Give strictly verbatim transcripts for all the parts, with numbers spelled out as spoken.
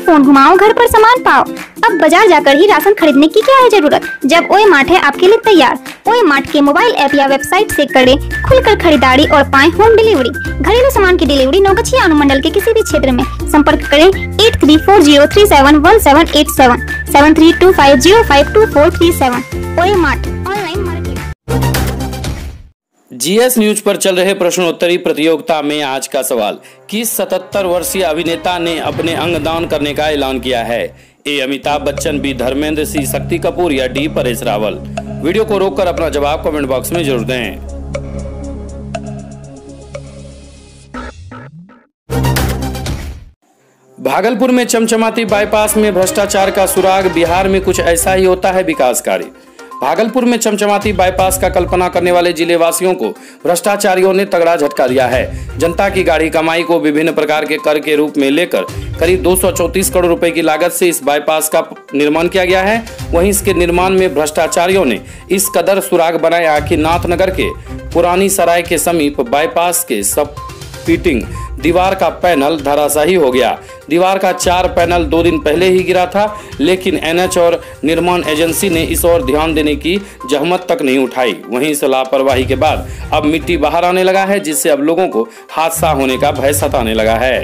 Phone घुमाओ, घर पर सामान पाओ। अब बाजार जाकर ही राशन खरीदने की क्या है जरूरत, जब ओए मार्ट है आपके लिए तैयार। ओए मार्ट के मोबाइल ऐप या वेबसाइट से करें खुलकर खरीदारी और पाएं होम डिलीवरी। घरेलू सामान की डिलीवरी नवगछिया अनुमंडल के किसी भी क्षेत्र में। संपर्क करें eight three four zero three seven one seven eight seven seven three two five zero five two four three seven. ओए mart online market. GS news पर चल रहे प्रश्नोत्तरी प्रतियोगिता में आज का सवाल, किस सतहत्तर वर्षीय अभिनेता ने अपने अंग दान करने का ऐलान किया है? A Amitabh Bachchan, B Dharmendra, C Shakti Kapoor या डी परेश रावल। वीडियो को रोककर अपना जवाब कमेंट बॉक्स में जरूर दें। भागलपुर में चमचमाती बाईपास में भ्रष्टाचार का सुराग, बिहार में कुछ ऐसा ही होता है विकास कार्य। भागलपुर में चमचमाती बाईपास का कल्पना करने वाले जिले वासियों को भ्रष्टाचारियों ने तगड़ा झटका दिया है। जनता की गाढ़ी कमाई को विभिन्न प्रकार के कर के रूप में लेकर करीब दो सौ चौंतीस करोड़ रुपए की लागत से इस बाईपास का निर्माण किया गया है। वहीं इसके निर्माण में भ्रष्टाचारियों ने इस कदर सुराग बनाया कि नाथनगर के पुरानी सराय के समीप बाईपास के सब फिटिंग दीवार का पैनल धराशायी हो गया। दीवार का चार पैनल दो दिन पहले ही गिरा था, लेकिन एनएच और निर्माण एजेंसी ने इस ओर ध्यान देने की जहमत तक नहीं उठाई। वहीं इस लापरवाही के बाद अब मिट्टी बाहर आने लगा है, जिससे अब लोगों को हादसा होने का भय सताने लगा है।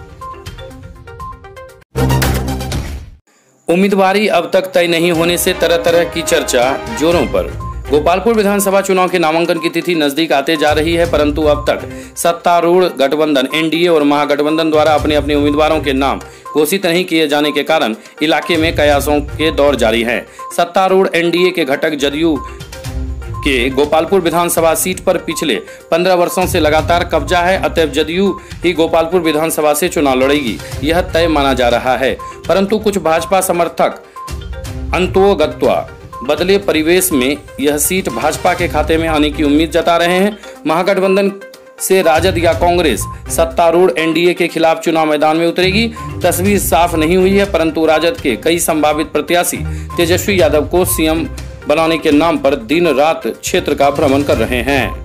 उम्मीदवारी अब तक तय नहीं होने से तरह तरह की चर्चा जोरों पर। गोपालपुर विधानसभा चुनाव के नामांकन की तिथि नजदीक आते जा रही है, परंतु अब तक सत्तारूढ़ गठबंधन एनडीए और महागठबंधन द्वारा अपने अपने उम्मीदवारों के नाम घोषित नहीं किए जाने के कारण इलाके में कयासों के दौर जारी हैं। सत्तारूढ़ एनडीए के घटक जदयू के गोपालपुर विधानसभा सीट पर पिछले पंद्रह वर्षों से लगातार कब्जा है, अतएव जदयू ही गोपालपुर विधानसभा से चुनाव लड़ेगी, यह तय माना जा रहा है। परंतु कुछ भाजपा समर्थक अंतोगत्वा बदले परिवेश में यह सीट भाजपा के खाते में आने की उम्मीद जता रहे हैं। महागठबंधन से राजद या कांग्रेस सत्तारूढ़ एनडीए के खिलाफ चुनाव मैदान में उतरेगी, तस्वीर साफ नहीं हुई है, परंतु राजद के कई संभावित प्रत्याशी तेजस्वी यादव को सीएम बनाने के नाम पर दिन रात क्षेत्र का भ्रमण कर रहे हैं।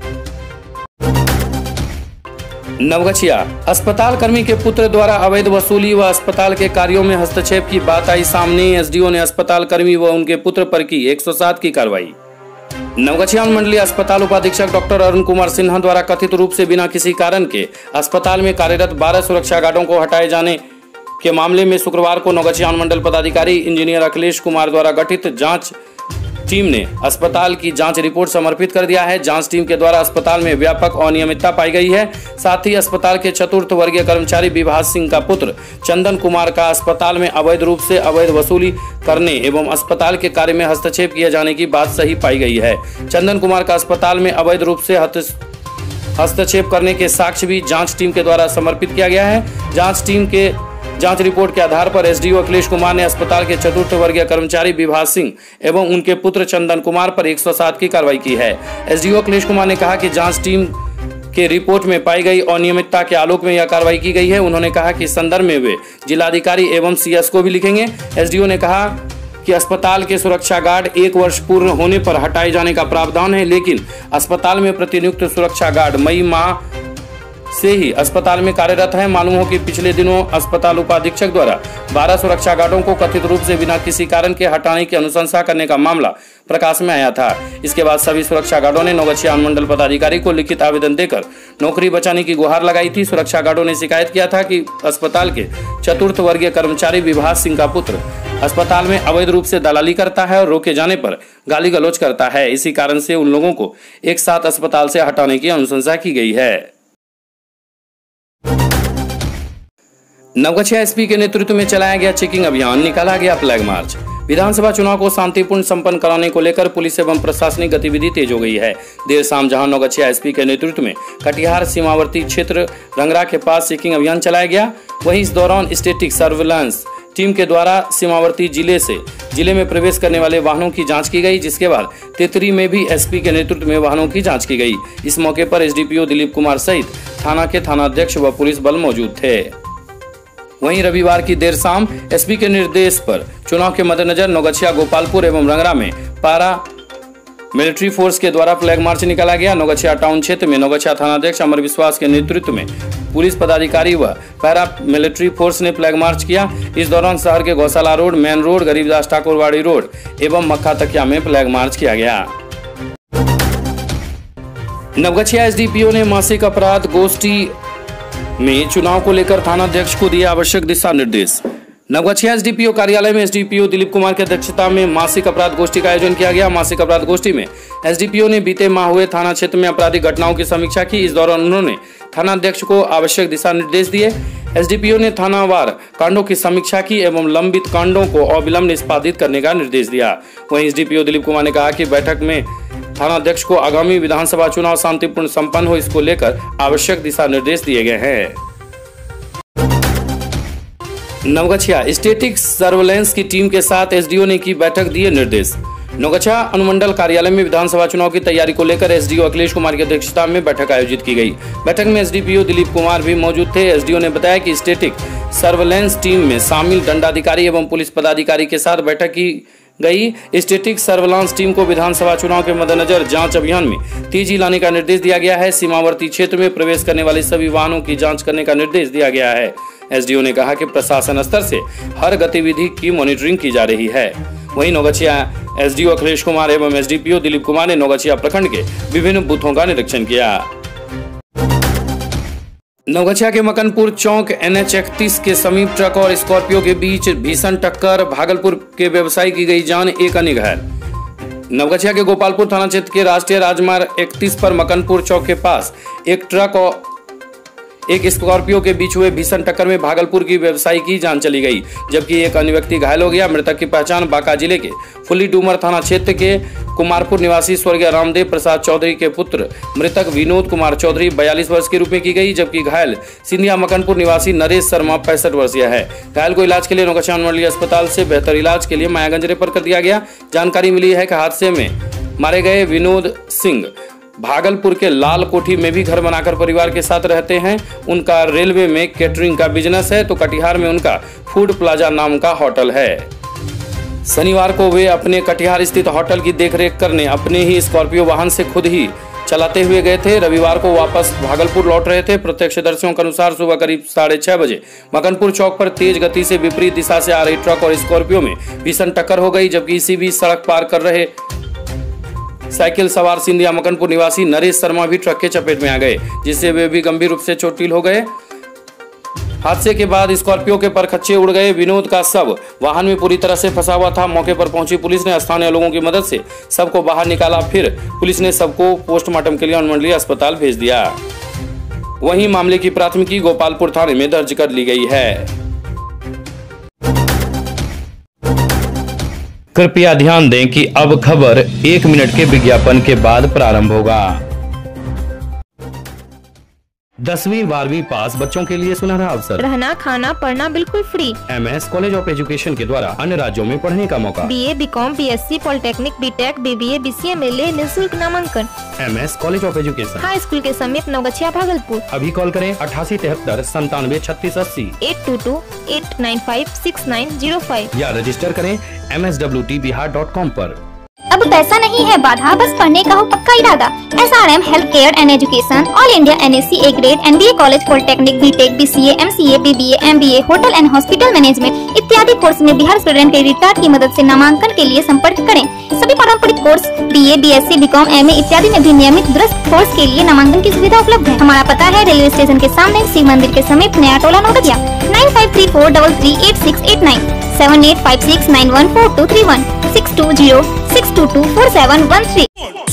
नवगछिया अस्पताल कर्मी के पुत्र द्वारा अवैध वसूली व अस्पताल के कार्यों में हस्तक्षेप की बात आई सामने। एसडीओ ने अस्पताल कर्मी व उनके पुत्र पर की एक सौ सात की कार्रवाई। नवगछिया मंडलीय अस्पताल उपाधीक्षक डॉक्टर अरुण कुमार सिन्हा द्वारा कथित रूप से बिना किसी कारण के अस्पताल में कार्यरत बारह सुरक्षा गार्डों को हटाए जाने के मामले में शुक्रवार को नवगछिया मंडल पदाधिकारी इंजीनियर अखिलेश कुमार द्वारा गठित जांच टीम ने अस्पताल की जांच रिपोर्ट समर्पित कर दिया है। जांच टीम के द्वारा अस्पताल में व्यापक अनियमितता पाई गई है। साथ ही अस्पताल के चतुर्थ वर्गीय कर्मचारी विभास सिंह का पुत्र चंदन कुमार का अस्पताल में अवैध रूप से अवैध वसूली करने एवं अस्पताल के कार्य में हस्तक्षेप किए जाने की बात सही पाई गई है। चंदन कुमार का अस्पताल में अवैध रूप से हस्तक्षेप करने के साक्ष्य भी जाँच टीम के द्वारा समर्पित किया गया है। जाँच टीम के जांच रिपोर्ट के आधार पर एसडीओ अखिलेश कुमार ने अस्पताल के चतुर्थ वर्गीय कर्मचारी विभास सिंह एवं उनके पुत्र चंदन कुमार पर एक सौ सात की कार्रवाई की है। एसडीओ अखिलेश कुमार ने कहा कि जांच टीम के रिपोर्ट में पाई गई अनियमितता के आलोक में यह कार्रवाई की गई है। उन्होंने कहा कि इस संदर्भ में वे जिलाधिकारी एवं सीएस को भी लिखेंगे। एसडीओ ने कहा कि अस्पताल के सुरक्षा गार्ड एक वर्ष पूर्ण होने पर हटाए जाने का प्रावधान है, लेकिन अस्पताल में प्रतिनियुक्त सुरक्षा गार्ड मई माह से ही अस्पताल में कार्यरत है। मालूम हो कि पिछले दिनों अस्पताल उपाधीक्षक द्वारा बारह सुरक्षा गार्डों को कथित रूप से बिना किसी कारण के हटाने की अनुशंसा करने का मामला प्रकाश में आया था। इसके बाद सभी सुरक्षा गार्डों ने नवगछिया अनुमंडल पदाधिकारी को लिखित आवेदन देकर नौकरी बचाने की गुहार लगाई थी। सुरक्षा गार्डों ने शिकायत किया था कि अस्पताल के चतुर्थ वर्गीय कर्मचारी विभास सिंह का पुत्र अस्पताल में अवैध रूप से दलाली करता है और रोके जाने पर गाली गलौज करता है। इसी कारण से उन लोगों को एक साथ अस्पताल से हटाने की अनुशंसा की गई है। नवगछिया एसपी के नेतृत्व में चलाया गया चेकिंग अभियान, निकाला गया फ्लैग मार्च। विधानसभा चुनाव को शांतिपूर्ण संपन्न कराने को लेकर पुलिस एवं प्रशासनिक गतिविधि तेज हो गई है। देर शाम जहां नवगछिया एसपी के नेतृत्व में कटिहार सीमावर्ती क्षेत्र रंगरा के पास चेकिंग अभियान चलाया गया, वहीं इस दौरान स्टैटिक सर्विलांस टीम के द्वारा सीमावर्ती जिले से जिले में प्रवेश करने वाले वाहनों की जांच की गई, जिसके बाद तेतरी में भी एसपी के नेतृत्व में वाहनों की जांच की गई। इस मौके पर एसडीपीओ दिलीप कुमार सहित थाना के थानाध्यक्ष व पुलिस बल मौजूद थे। वहीं रविवार की देर शाम एसपी के निर्देश पर चुनाव के मद्देनजर नवगछिया, गोपालपुर एवं रंगरा में पारा मिलिट्री फोर्स के द्वारा फ्लैग मार्च निकाला गया। नौगछिया टाउन क्षेत्र में नौगछिया थानाध्यक्ष अमर विश्वास के नेतृत्व में पुलिस पदाधिकारी व पैरा मिलिट्री फोर्स ने फ्लैग मार्च किया। इस दौरान शहर के Gaushala road, main road, Garibdas Thakurwadi road एवं मक्खा तकिया में फ्लैग मार्च किया गया। नवगछिया एसडीपीओ ने मासिक अपराध गोष्ठी में चुनाव को लेकर थानाध्यक्ष को दिया आवश्यक दिशा निर्देश। नवगछिया एसडीपीओ कार्यालय में एसडीपीओ दिलीप कुमार की अध्यक्षता में मासिक अपराध गोष्ठी का आयोजन किया गया। मासिक अपराध गोष्ठी में एसडीपीओ ने बीते माह हुए थाना क्षेत्र में आपराधिक घटनाओं की समीक्षा की। इस दौरान उन्होंने थानाध्यक्ष को आवश्यक दिशा निर्देश दिए। एसडीपीओ ने थानावार कांडों की समीक्षा की एवं लंबित कांडों को अविलंब निष्पादित करने का निर्देश दिया। वहीं एसडीपीओ दिलीप कुमार ने कहा कि बैठक में थानाध्यक्ष को आगामी विधानसभा चुनाव शांतिपूर्ण संपन्न हो, इसको लेकर आवश्यक दिशा निर्देश दिए गए हैं। नवगछिया स्टैटिक सर्वेलेंस की टीम के साथ एसडीओ ने की बैठक, दिए निर्देश। नवगछिया अनुमंडल कार्यालय में विधानसभा चुनाव की तैयारी को लेकर एसडीओ अखिलेश कुमार की अध्यक्षता में बैठक आयोजित की गई। बैठक में एसडीपीओ दिलीप कुमार भी मौजूद थे। एसडीओ ने बताया कि स्टैटिक सर्वेलेंस टीम में शामिल दंडाधिकारी एवं पुलिस पदाधिकारी के साथ बैठक की गई। स्टैटिक सर्वेलांस टीम को विधानसभा चुनाव के मद्देनजर जांच अभियान में तेजी लाने का निर्देश दिया गया है। सीमावर्ती क्षेत्र में प्रवेश करने वाले सभी वाहनों की जांच करने का निर्देश दिया गया है। एसडीओ ने कहा कि प्रशासन स्तर से हर गतिविधि की मॉनिटरिंग की जा रही है। वहीं नवगछिया एसडीओ अखिलेश कुमार एवं एसडीपीओ दिलीप कुमार ने नवगछिया प्रखंड के विभिन्न बूथों का निरीक्षण किया। नवगछिया के मकनपुर चौक एनएच इकतीस के समीप ट्रक और स्कॉर्पियो के बीच भीषण टक्कर, भागलपुर के व्यवसायी की गई जान, एक अन्य घायल। नवगछिया के गोपालपुर थाना क्षेत्र के राष्ट्रीय राजमार्ग इकतीस पर मकनपुर चौक के पास एक ट्रक और एक स्कॉर्पियो के बीच हुए भीषण टक्कर में भागलपुर की व्यवसायी की जान चली गई, जबकि एक अन्य व्यक्ति घायल हो गया। मृतक की पहचान बांका जिले के फुली डूमर थाना क्षेत्र के कुमारपुर निवासी स्वर्गीय रामदेव प्रसाद चौधरी के पुत्र मृतक विनोद कुमार चौधरी बयालीस वर्ष के रूप में की गई, जबकि घायल सिंधिया मकनपुर निवासी नरेश शर्मा पैंसठ वर्षीय है। घायल को इलाज के लिए नवगछिया अनुमंडलीय अस्पताल से बेहतर इलाज के लिए मायागंज रेफर कर दिया गया। जानकारी मिली है कि हादसे में मारे गए विनोद सिंह भागलपुर के लाल कोठी में भी घर बनाकर परिवार के साथ रहते हैं। उनका रेलवे में कैटरिंग का बिजनेस है, तो कटिहार में उनका फूड प्लाजा नाम का होटल है। शनिवार को वे अपने कटिहार स्थित होटल की देखरेख करने अपने ही स्कॉर्पियो वाहन से खुद ही चलाते हुए गए थे। रविवार को वापस भागलपुर लौट रहे थे। प्रत्यक्षदर्शियों के अनुसार सुबह करीब साढ़े छह बजे मकनपुर चौक पर तेज गति से विपरीत दिशा से आ रही ट्रक और स्कॉर्पियो में भीषण टक्कर हो गई, जबकि इसी बीच सड़क पार कर रहे साइकिल सवार सिंधिया मकनपुर निवासी नरेश शर्मा भी ट्रक के चपेट में आ गए, जिससे वे भी गंभीर रूप से चोटिल हो गए। हादसे के बाद स्कॉर्पियो के परखच्चे उड़ गए। विनोद का शव वाहन में पूरी तरह से फंसा हुआ था। मौके पर पहुंची पुलिस ने स्थानीय लोगों की मदद से शव को बाहर निकाला। फिर पुलिस ने शव को पोस्टमार्टम के लिए अनुमंडलीय अस्पताल भेज दिया। वहीं मामले की प्राथमिकी गोपालपुर थाने में दर्ज कर ली गई है। कृपया ध्यान दें कि अब खबर एक मिनट के विज्ञापन के बाद प्रारंभ होगा। दसवीं बारहवीं पास बच्चों के लिए सुनहरा अवसर। रहना खाना पढ़ना बिल्कुल free. MS college of education के द्वारा अन्य राज्यों में पढ़ने का मौका। BA, BCom, BSc, polytechnic, BTech, BBA, BCA में ले निःशुल्क नामांकन। MS college of education high school के समीप नवगछिया भागलपुर। अभी कॉल करें अठासी तिहत्तर संतानवे छत्तीस अस्सी eight two two eight nine five six nine zero five या रजिस्टर करें M S W T Bihar dot com पर। अब पैसा नहीं है बाधा, बस पढ़ने का हो पक्का इरादा। SRM health care and education, all India NSC A grade, NBA college, polytechnic, BTech, BCA, MCA, BBA, MBA, hotel and hospital management इत्यादि कोर्स में बिहार स्टूडेंट क्रेडिट कार्ड की मदद से नामांकन के लिए संपर्क करें। सभी पारंपरिक course BA, BSc, BCom, MA इत्यादि में भी नियमित दुरुस्त कोर्स के लिए नामांकन की सुविधा उपलब्ध है। हमारा पता है रेलवे स्टेशन के सामने शिव मंदिर के समीप नया टोला Navgachhia. Nine five three four double three eight six eight nine seven eight five six nine one four two three one six two zero six two two four seven one three.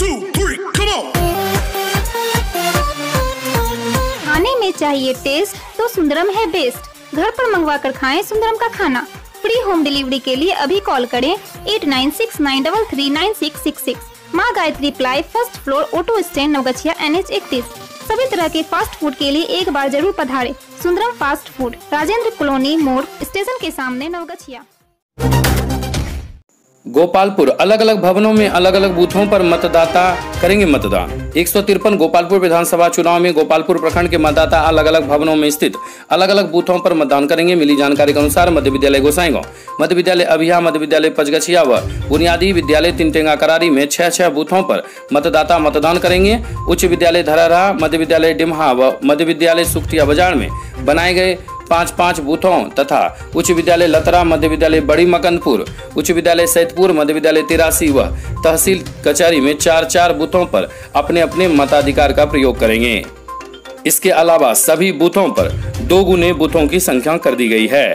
खाने में चाहिए टेस्ट तो सुंदरम है best. घर पर मंगवा कर खाएं सुंदरम का खाना। फ्री होम डिलीवरी के लिए अभी कॉल करें eight nine six nine double three nine six six six. माँ Gayatri ply, first floor, auto stand, Navgachhia, NH इकतीस। सभी तरह के फास्ट फूड के लिए एक बार जरूर पधारें। Sundaram fast food, Rajendra colony मोड़, स्टेशन के सामने, नवगछिया। गोपालपुर अलग अलग भवनों में अलग अलग बूथों पर मतदाता करेंगे मतदान। एक सौ तिरपन गोपालपुर विधानसभा चुनाव में गोपालपुर प्रखंड के मतदाता अलग अलग भवनों में स्थित अलग अलग बूथों पर मतदान करेंगे। मिली जानकारी के अनुसार मध्य विद्यालय गोसाईगांव, मध्य विद्यालय अभिया, मध्य विद्यालय पचगछिया व बुनियादी विद्यालय तिनटेंगा करारी में छह छह बूथों पर मतदाता मतदान करेंगे। उच्च विद्यालय धरारा, मध्य विद्यालय डिम्हा व मध्य विद्यालय सुखटिया बाजार में बनाए गए पांच पांच बूथों तथा उच्च विद्यालय लतरा, मध्य विद्यालय बड़ी मकंदपुर, उच्च विद्यालय सैदपुर, मध्य विद्यालय तिरासी व तहसील कचहरी में चार चार बूथों पर अपने अपने मताधिकार का प्रयोग करेंगे। इसके अलावा सभी बूथों पर दो गुने बूथों की संख्या कर दी गई है।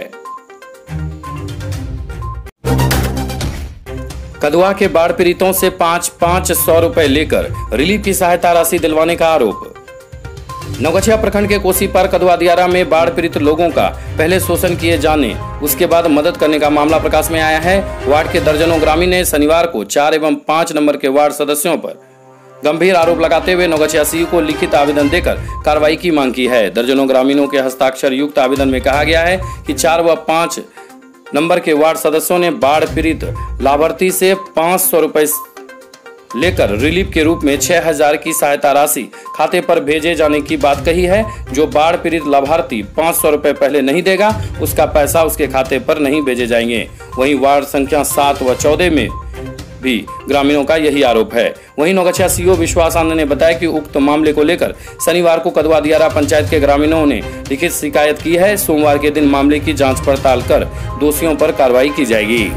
कदवा के बाढ़ पीड़ितों से पाँच पाँच सौ रुपए लेकर रिलीफ की सहायता राशि दिलवाने का आरोप। नवगछिया प्रखंड के कोसीपार कदवा दियारा में बाढ़ पीड़ित लोगों का पहले शोषण किए जाने उसके बाद मदद करने का मामला प्रकाश में आया है। वार्ड के दर्जनों ग्रामीण ने शनिवार को चार एवं पाँच नंबर के वार्ड सदस्यों पर गंभीर आरोप लगाते हुए नवगछिया सीयू को लिखित आवेदन देकर कार्रवाई की मांग की है। दर्जनों ग्रामीणों के हस्ताक्षर युक्त आवेदन में कहा गया है कि चार व पाँच नंबर के वार्ड सदस्यों ने बाढ़ पीड़ित लाभार्थी से पाँच सौ रुपए लेकर रिलीफ के रूप में छह हजार की सहायता राशि खाते पर भेजे जाने की बात कही है। जो बाढ़ पीड़ित लाभार्थी पाँच सौ रुपए पहले नहीं देगा उसका पैसा उसके खाते पर नहीं भेजे जाएंगे। वहीं वार्ड संख्या सात व चौदह में भी ग्रामीणों का यही आरोप है। वहीं नवगछिया सीओ विश्वास आनंद ने बताया कि उक्त मामले को लेकर शनिवार को कदवा दियारा पंचायत के ग्रामीणों ने लिखित शिकायत की है। सोमवार के दिन मामले की जांच पड़ताल कर दोषियों पर कार्रवाई की जाएगी।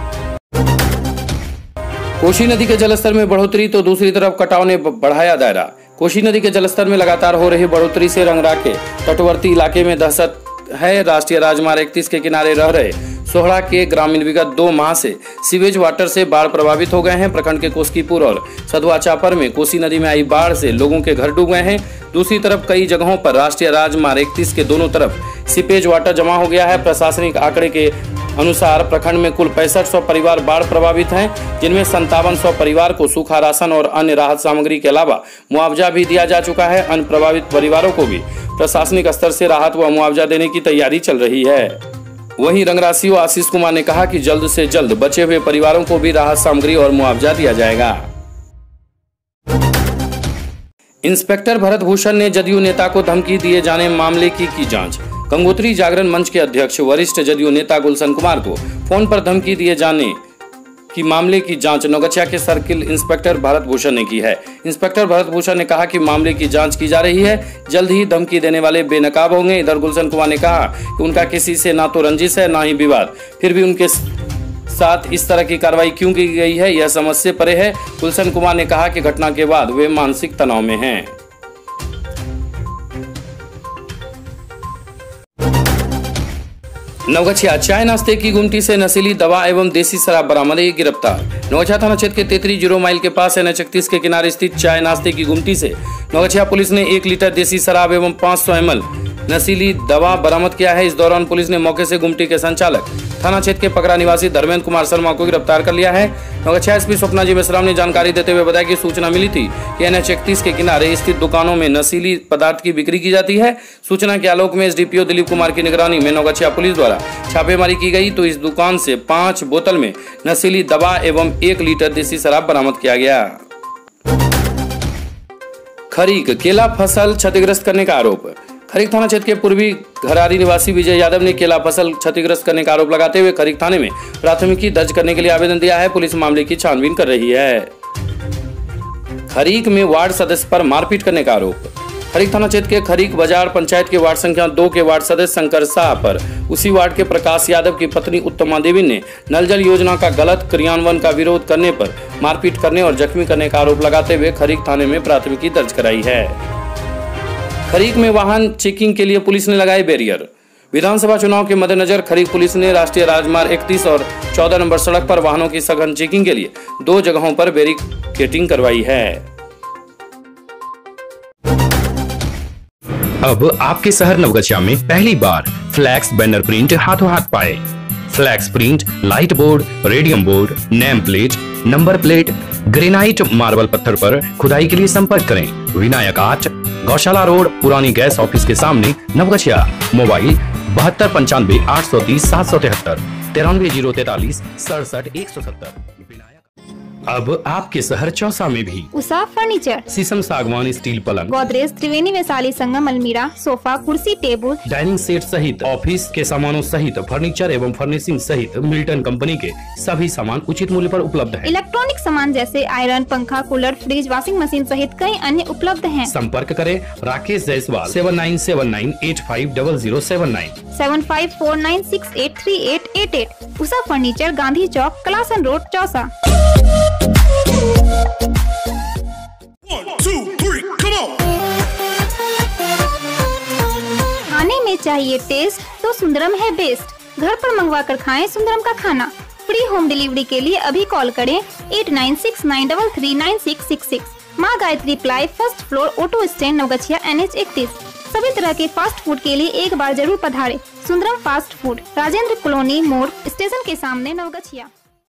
कोसी नदी के जलस्तर में बढ़ोतरी तो दूसरी तरफ कटाव ने बढ़ाया दायरा। कोसी नदी के जलस्तर में लगातार हो रही बढ़ोतरी से रंगरा के तटवर्ती इलाके में दहशत है। राष्ट्रीय राजमार्ग इकतीस के किनारे रह रहे सोहड़ा के ग्रामीण विगत दो माह से सीवेज वाटर से बाढ़ प्रभावित हो गए हैं। प्रखंड के कोस्कीपुर और सधुआ चापर में कोसी नदी में आई बाढ़ से लोगों के घर डूब गए हैं। दूसरी तरफ कई जगहों पर राष्ट्रीय राजमार्ग इकतीस के दोनों तरफ सीपेज वाटर जमा हो गया है। प्रशासनिक आंकड़े के अनुसार प्रखंड में कुल पैंसठ सौ परिवार बाढ़ प्रभावित हैं, जिनमें संतावन सौ परिवार को सूखा राशन और अन्य राहत सामग्री के अलावा मुआवजा भी दिया जा चुका है। अन्य प्रभावित परिवारों को भी प्रशासनिक स्तर से राहत व मुआवजा देने की तैयारी चल रही है। वहीं रंगरासी आशीष कुमार ने कहा कि जल्द से जल्द बचे हुए परिवारों को भी राहत सामग्री और मुआवजा दिया जाएगा। इंस्पेक्टर भरत भूषण ने जदयू नेता को धमकी दिए जाने मामले की की जांच। गंगोत्री जागरण मंच के अध्यक्ष वरिष्ठ जदयू नेता गुलशन कुमार को फोन पर धमकी दिए जाने की मामले की जांच नवगछिया के सर्किल इंस्पेक्टर भरत भूषण ने की है। इंस्पेक्टर भरत भूषण ने कहा कि मामले की जांच की जा रही है, जल्द ही धमकी देने वाले बेनकाब होंगे। इधर गुलशन कुमार ने कहा कि उनका किसी से ना तो रंजिश है ना ही विवाद, फिर भी उनके साथ इस तरह की कार्रवाई क्यों की गई है यह समझ से परे है। गुलशन कुमार ने कहा कि घटना के बाद वे मानसिक तनाव में हैं। नवगछिया चाय नाश्ते की गुमटी से नशीली दवा एवं देसी शराब बरामद, एक गिरफ्तार। नवगछिया थाना क्षेत्र के तेतरी जीरो माइल के पास एन एच इकतीस के किनारे स्थित चाय नाश्ते की गुमटी से नवगछिया पुलिस ने एक लीटर देसी शराब एवं पाँच सौ एम एल नशीली दवा बरामद किया है। इस दौरान पुलिस ने मौके से गुमटी के संचालक थाना क्षेत्र के पकड़ा निवासी धर्मेंद्र कुमार शर्मा को गिरफ्तार कर लिया है। नवगछिया एसपी स्वप्ना जी मेश्राम ने जानकारी देते हुए बताया कि सूचना मिली थी कि एन एच इकतीस के किनारे स्थित दुकानों में नशीली पदार्थ की बिक्री की जाती है। सूचना के आलोक में एसडीपीओ दिलीप कुमार की निगरानी में नवगछिया पुलिस द्वारा छापेमारी की गई तो इस दुकान से पांच बोतल में नशीली दवा एवं एक लीटर देसी शराब बरामद किया गया। खरीक केला फसल क्षतिग्रस्त करने का आरोप। खरीक थाना क्षेत्र के पूर्वी घरारी निवासी विजय यादव ने केला फसल क्षतिग्रस्त करने का आरोप लगाते हुए खरीक थाने में प्राथमिकी दर्ज करने के लिए आवेदन दिया है। पुलिस मामले की छानबीन कर रही है। खरीक में वार्ड सदस्य पर मारपीट करने का आरोप। खरीक थाना क्षेत्र के खरीक बाजार पंचायत के वार्ड संख्या दो के वार्ड सदस्य शंकर शाह पर उसी वार्ड के प्रकाश यादव की पत्नी उत्तमा देवी ने नल जल योजना का गलत क्रियान्वयन का विरोध करने पर मारपीट करने और जख्मी करने का आरोप लगाते हुए खरीक थाने में प्राथमिकी दर्ज कराई है। खरीक में वाहन चेकिंग के लिए पुलिस ने लगाए बैरियर। विधानसभा चुनाव के मद्देनजर खरीक पुलिस ने राष्ट्रीय राजमार्ग इकतीस और चौदह नंबर सड़क पर वाहनों की सघन चेकिंग के लिए दो जगहों पर बैरिकेडिंग करवाई है। अब आपके शहर नवगछिया में पहली बार फ्लैक्स बैनर प्रिंट हाथों हाथ पाए। Flex print, light board, radium board, name plate, number plate, granite marble पत्थर पर खुदाई के लिए संपर्क करें। विनायक आर्ट, गौशाला रोड, पुरानी गैस ऑफिस के सामने, नवगछिया। मोबाइल बहत्तर पंचानवे आठ सौ तीस सात सौ तिहत्तर। तिरानवे जीरो तैतालीस सड़सठ एक सौ सत्तर। अब आपके शहर चौसा में भी उषा फर्नीचर, शीशम सागवान स्टील पलंग, गोदरेज, त्रिवेणी वैशाली संगम अलमीरा, सोफा, कुर्सी, टेबल, डाइनिंग सेट सहित ऑफिस के सामानों सहित फर्नीचर एवं फर्निशिंग सहित मिल्टन कंपनी के सभी सामान उचित मूल्य पर उपलब्ध है। इलेक्ट्रॉनिक सामान जैसे आयरन, पंखा, कूलर, फ्रिज, वॉशिंग मशीन सहित कई अन्य उपलब्ध हैं। संपर्क करें Rakesh Jaiswal seven nine seven nine eight five double zero seven nine seven five four nine six eight three eight eight eight. Usha furniture, Gandhi चौक, Kalasan road, Chausa. One, two, three, come on! खाने में चाहिए टेस्ट तो सुंदरम है बेस्ट। घर पर मंगवा कर खाएं सुंदरम का खाना। फ्री होम डिलीवरी के लिए अभी कॉल करें eight nine six nine double three nine six six six. माँ Gayatri ply, first floor, auto stand, Navgachhia, N H इकतीस। सभी तरह के फास्ट फूड के लिए एक बार जरूर पधारें। Sundaram fast food, Rajendra colony मोड़, स्टेशन के सामने, नवगछिया।